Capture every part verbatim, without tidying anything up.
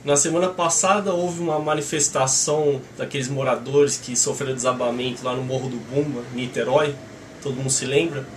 Na semana passada houve uma manifestação daqueles moradores que sofreram desabamento lá no Morro do Bumba, em Niterói, todo mundo se lembra,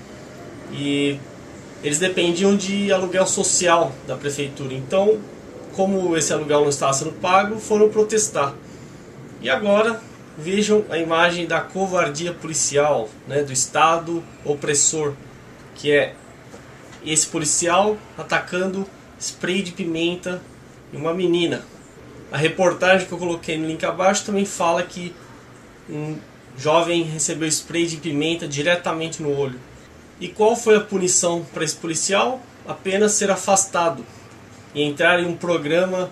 e eles dependiam de aluguel social da prefeitura. Então, como esse aluguel não estava sendo pago, foram protestar. E agora vejam a imagem da covardia policial, né, do Estado opressor, que é esse policial atacando spray de pimenta em uma menina. A reportagem que eu coloquei no link abaixo também fala que um jovem recebeu spray de pimenta diretamente no olho. E qual foi a punição para esse policial? Apenas ser afastado e entrar em um programa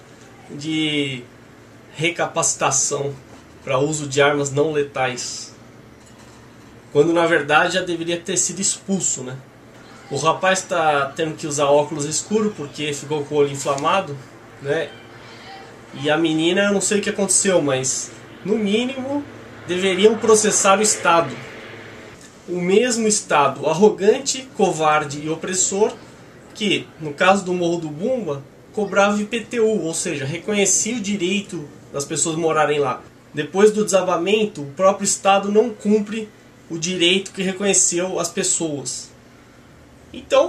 de recapacitação para uso de armas não letais, quando na verdade já deveria ter sido expulso, né? O rapaz está tendo que usar óculos escuros porque ficou com o olho inflamado, né? E a menina, eu não sei o que aconteceu, mas no mínimo deveriam processar o Estado. O mesmo Estado arrogante, covarde e opressor que, no caso do Morro do Bumba, cobrava I P T U, ou seja, reconhecia o direito das pessoas morarem lá. Depois do desabamento, o próprio Estado não cumpre o direito que reconheceu as pessoas. Então,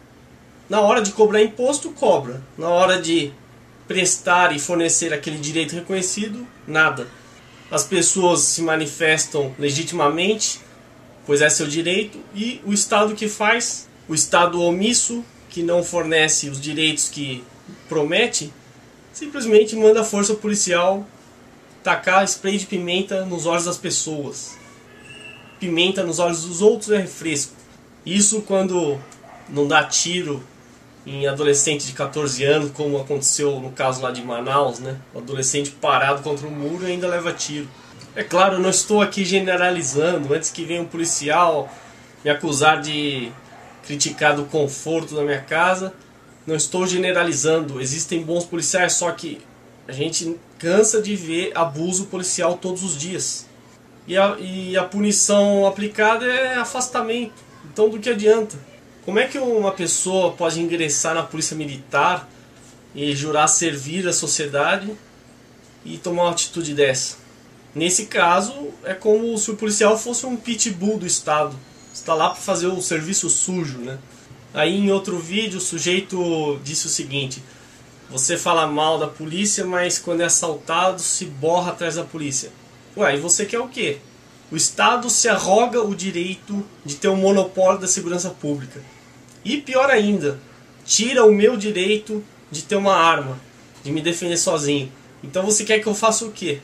na hora de cobrar imposto, cobra. Na hora de prestar e fornecer aquele direito reconhecido, nada. As pessoas se manifestam legitimamente, pois é seu direito, e o Estado que faz, o Estado omisso, que não fornece os direitos que promete, simplesmente manda a força policial tacar spray de pimenta nos olhos das pessoas. Pimenta nos olhos dos outros é refresco. Isso quando não dá tiro em adolescente de quatorze anos, como aconteceu no caso lá de Manaus, né? O adolescente parado contra um muro e ainda leva tiro. É claro, eu não estou aqui generalizando. Antes que venha um policial me acusar de criticar do conforto da minha casa, não estou generalizando. Existem bons policiais, só que a gente cansa de ver abuso policial todos os dias. E a, e a punição aplicada é afastamento. Então do que adianta? Como é que uma pessoa pode ingressar na polícia militar e jurar servir a sociedade e tomar uma atitude dessa? Nesse caso, é como se o policial fosse um pitbull do Estado. Está lá para fazer o serviço sujo, né? Aí em outro vídeo o sujeito disse o seguinte: você fala mal da polícia, mas quando é assaltado se borra atrás da polícia. Ué, e você quer o quê? O Estado se arroga o direito de ter um monopólio da segurança pública. E pior ainda, tira o meu direito de ter uma arma, de me defender sozinho. Então você quer que eu faça o quê?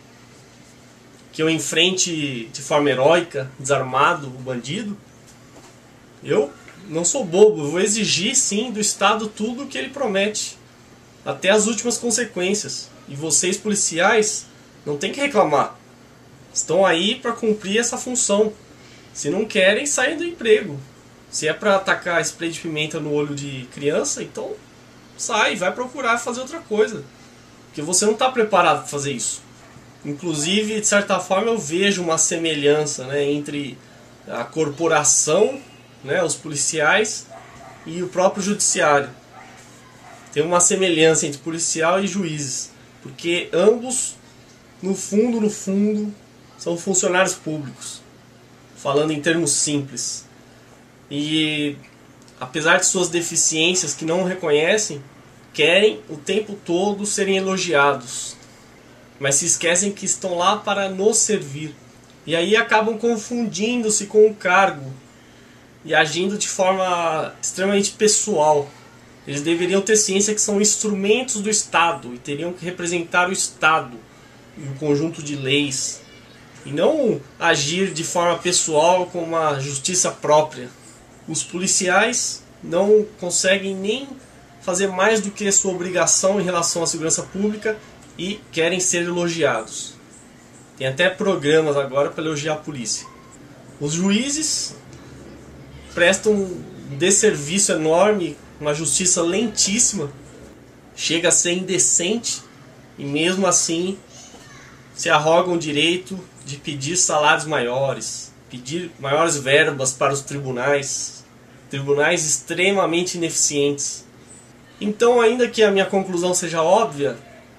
Que eu enfrente de forma heróica, desarmado, o bandido? Eu não sou bobo, eu vou exigir sim do Estado tudo o que ele promete, até as últimas consequências. E vocês policiais não tem que reclamar. Estão aí para cumprir essa função. Se não querem, saem do emprego. Se é para atacar spray de pimenta no olho de criança, então sai, vai procurar fazer outra coisa. Porque você não está preparado para fazer isso. Inclusive, de certa forma, eu vejo uma semelhança, né, entre a corporação, né, os policiais, e o próprio judiciário. Tem uma semelhança entre policial e juízes. Porque ambos, no fundo, no fundo, são funcionários públicos, falando em termos simples. E apesar de suas deficiências que não reconhecem, querem o tempo todo serem elogiados, mas se esquecem que estão lá para nos servir. E aí acabam confundindo-se com o cargo e agindo de forma extremamente pessoal. Eles deveriam ter ciência que são instrumentos do Estado e teriam que representar o Estado e o conjunto de leis, e não agir de forma pessoal com uma justiça própria. Os policiais não conseguem nem fazer mais do que a sua obrigação em relação à segurança pública e querem ser elogiados. Tem até programas agora para elogiar a polícia. Os juízes prestam um desserviço enorme, uma justiça lentíssima, chega a ser indecente, e mesmo assim se arrogam o direito de pedir salários maiores, pedir maiores verbas para os tribunais, tribunais extremamente ineficientes. Então, ainda que a minha conclusão seja óbvia,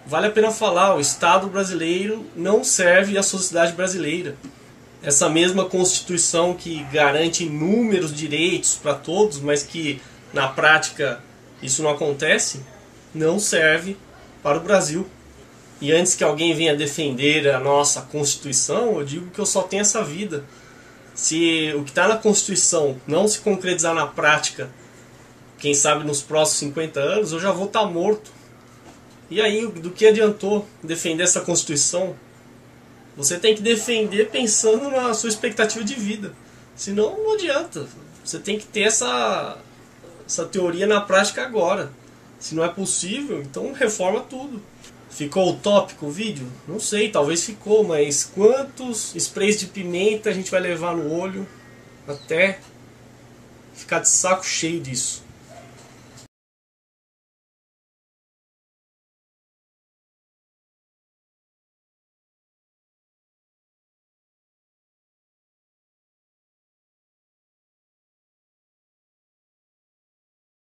vale a pena falar, o Estado brasileiro não serve à sociedade brasileira. Essa mesma Constituição que garante inúmeros direitos para todos, mas que na prática isso não acontece, não serve para o Brasil. E antes que alguém venha defender a nossa Constituição, eu digo que eu só tenho essa vida. Se o que está na Constituição não se concretizar na prática, quem sabe nos próximos cinquenta anos, eu já vou estar morto. E aí, do que adiantou defender essa Constituição? Você tem que defender pensando na sua expectativa de vida. Senão, não adianta. Você tem que ter essa, essa teoria na prática agora. Se não é possível, então reforma tudo. Ficou utópico o vídeo? Não sei, talvez ficou, mas quantos sprays de pimenta a gente vai levar no olho até ficar de saco cheio disso?